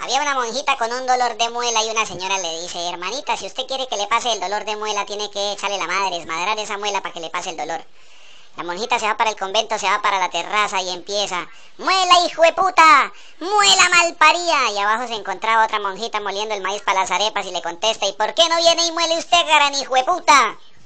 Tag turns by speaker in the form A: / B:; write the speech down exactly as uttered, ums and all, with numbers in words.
A: Había una monjita con un dolor de muela y una señora le dice: hermanita, si usted quiere que le pase el dolor de muela, tiene que echarle la madre, esmadrar esa muela para que le pase el dolor. La monjita se va para el convento, se va para la terraza y empieza: ¡muela, hijo de puta! ¡Muela malparía! Y abajo se encontraba otra monjita moliendo el maíz para las arepas y le contesta: ¿y por qué no viene y muele usted, gran hijo de puta?